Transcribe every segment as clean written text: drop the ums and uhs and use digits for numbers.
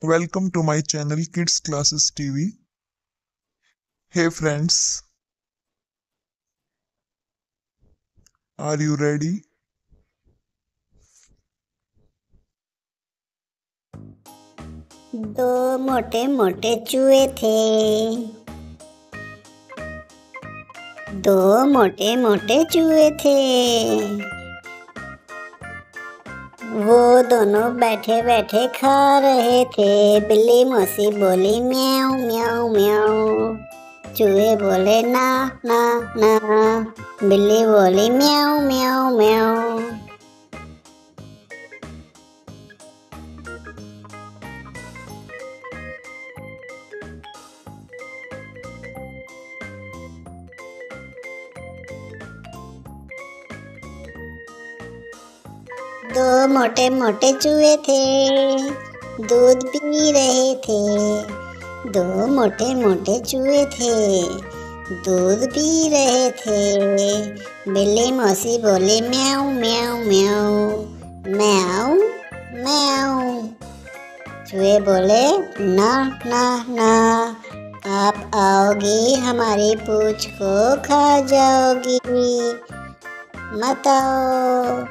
Welcome to my channel Kids Classes TV. Hey friends, are you ready? दो मोटे मोटे चूहे थे। दो मोटे मोटे चूहे थे। वो दोनों बैठे बैठे खा रहे थे। बिल्ली मौसी बोली म्याऊ म्याऊ म्याऊ। चूहे बोले ना ना ना। बिल्ली बोली म्याऊ म्याऊ म्याऊ। दो मोटे मोटे चूहे थे, दूध पी रहे थे। दो मोटे मोटे चूहे थे, दूध पी रहे थे। बिल्ली मौसी बोली म्याऊ म्याऊ म्याऊ म्याऊ म्याऊ। चूहे बोले ना ना ना, आप आओगी हमारी पूंछ को खा जाओगी, मत आओ।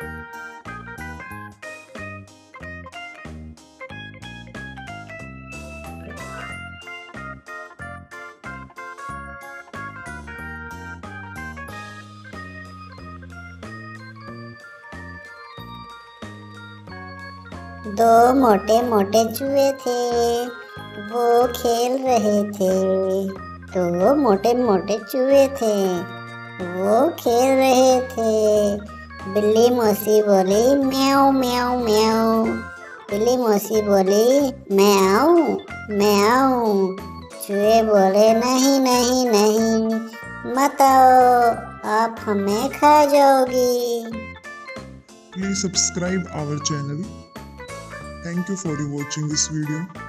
दो मोटे मोटे चूहे थे, वो खेल रहे थे। दो मोटे मोटे चूहे थे, वो खेल रहे थे। बिल्ली मौसी बोली म्याऊ म्याऊ म्याऊ। बिल्ली मौसी बोली मैं आऊँ मैं आऊँ। चूहे बोले नहीं नहीं नहीं, मत आओ, आप हमें खा जाओगी। Please subscribe our channel. Thank you for watching this video.